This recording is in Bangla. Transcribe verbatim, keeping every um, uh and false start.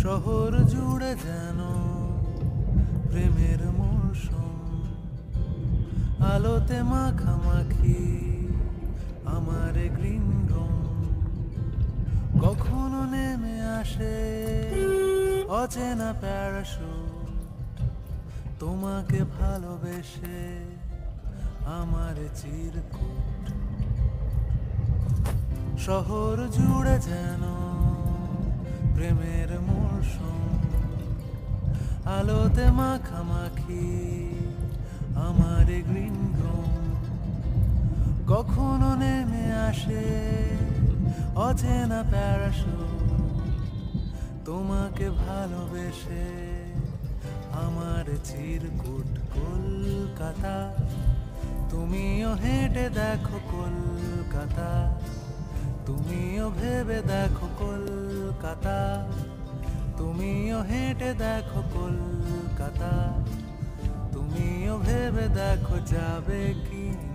শহর জুড়ে যেন প্রেমের মৌসুম, আলোতে মাখামাখি আমার গ্রিন রুম। কখনো নেমে আসে অচেনা প্যারাশুট, তোমাকে ভালোবেসে আমার চিরকুট। শহর জুড়ে যেন প্রেমের মৌসুম, আলোতে মাখামাখি আমার গ্রিন রুম। কখনো নেমে আসে অচেনা প্যারাশুট, তোমাকে ভালোবেসে আমার চিরকুট। কলকাতা, তুমিও হেঁটে দেখো কলকাতা, তুমিও ভেবে দেখো কলকাতা, তুমিও হেঁটে দেখো কলকাতা, তুমিও ভেবে দেখো যাবে কি